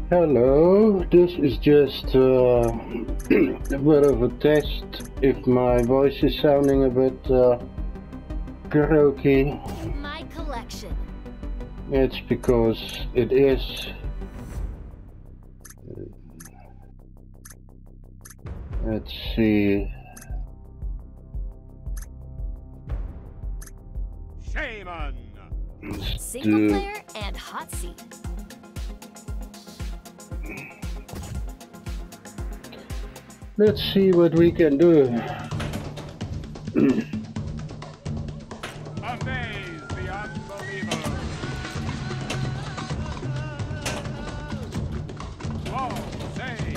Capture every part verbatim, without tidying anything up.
Hello, this is just uh, a bit of a test if my voice is sounding a bit uh, croaky. My collection. It's because it is. Let's see. Shame on. Single player and hot seat. Let's see what we can do. Amaze the unbeliever. Ball save.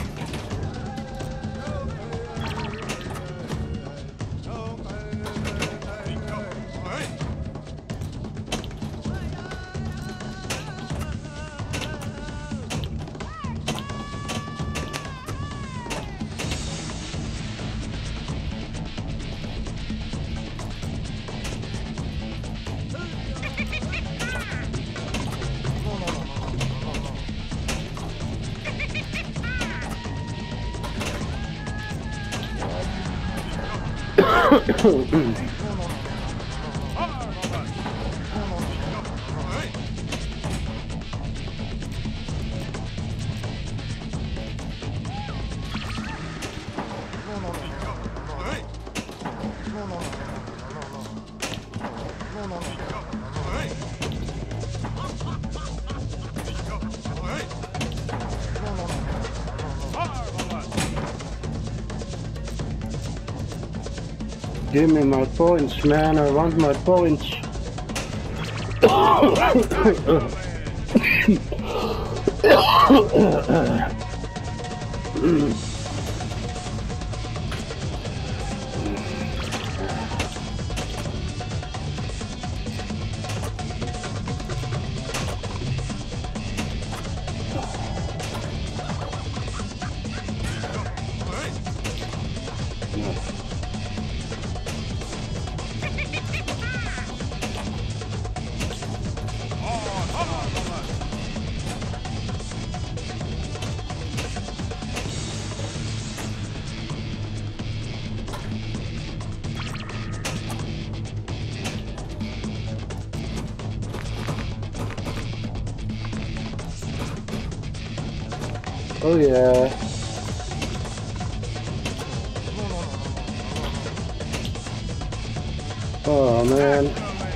Give me my points, man. I want my points. Oh yeah. Oh man.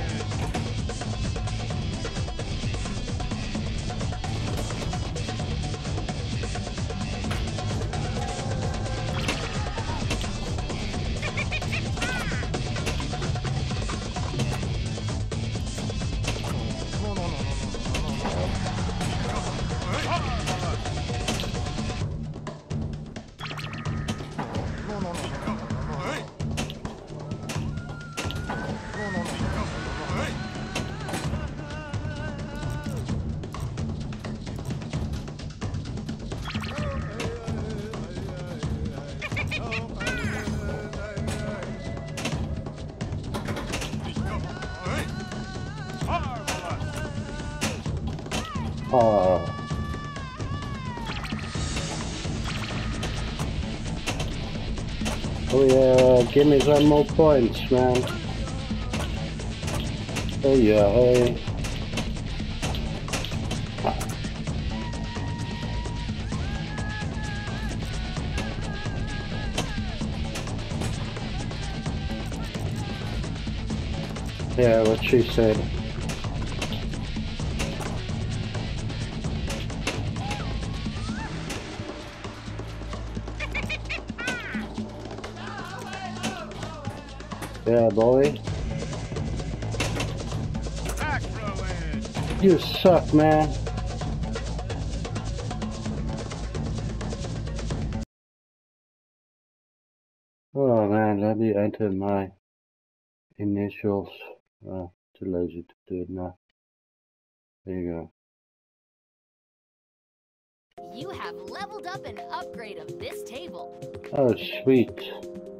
Oh. Oh yeah, give me some more points, man. Oh yeah, hey. Yeah, what she said. Yeah, boy. You suck, man. Oh man, let me enter my initials. Uh, too lazy to do it now. There you go. You have leveled up an upgrade of this table. Oh, sweet.